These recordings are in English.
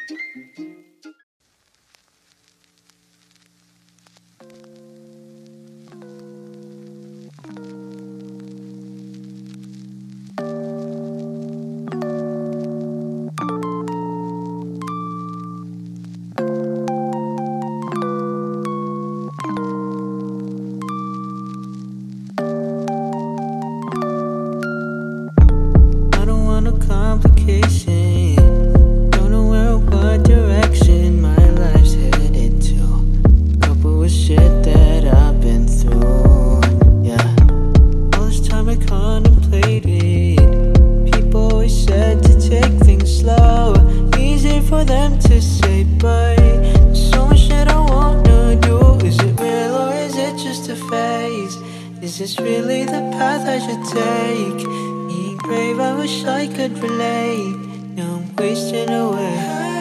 I don't want no complication. Don't know where or what direction my life's headed to. Couple with shit that I've been through. Yeah. All this time I contemplated. People always said to take things slow. Easy for them to say, but there's so much that I wanna do. Is it real or is it just a phase? Is this really the path I should take? Being brave, I wish I could relate. Now I'm wasting away.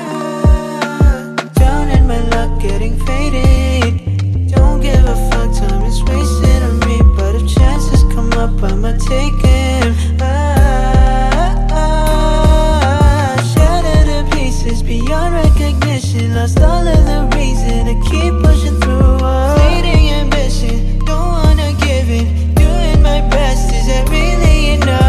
Down in my luck, getting faded. Don't give a fuck, time is wasted on me. But if chances come up, I'ma take them. Shattered to pieces beyond recognition. Lost all of the reason to keep pushing through. Fleeting ambition, don't wanna give in. Doing my best, is that really enough?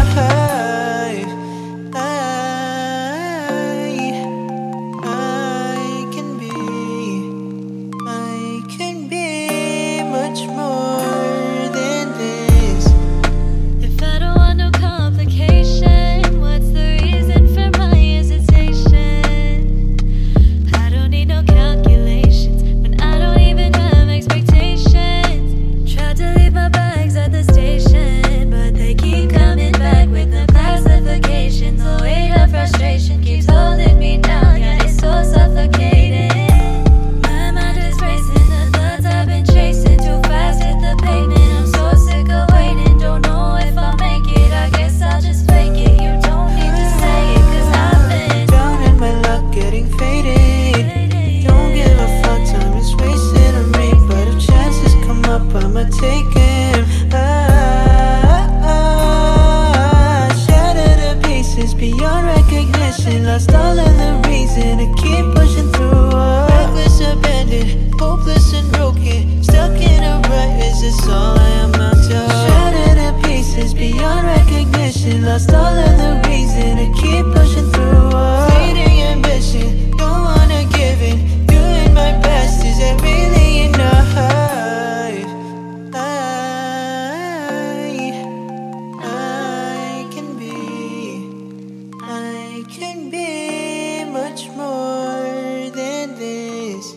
I can be much more than this. If I don't want no complication, what's the reason for my hesitation? I don't need no calculations when I don't even have expectations. Tried to leave my bags at the station, but they keep coming back with no classifications. The weight of frustration keeps holding me down, yeah, it's so suffocating. My mind is racing, the thoughts I've been chasing too fast, hit the pavement. I'm so sick of waiting, don't know if I'll make it. I guess I'll just fake it. You don't need to say it, 'cause I've been Down in my luck, getting faded. Don't give a fuck, time is wasted on me. But if chances come up, I'ma take them. Shattered to pieces beyond recognition. Lost all of the reason to keep pushing through. Reckless, abandoned, hopeless and broken. Stuck in a rut, is this all I amount to? Shattered to pieces beyond recognition. Lost all of the reason to keep pushing through. Fleeting ambition, don't wanna give in. Doing my best, is that really enough? I can be much more than this.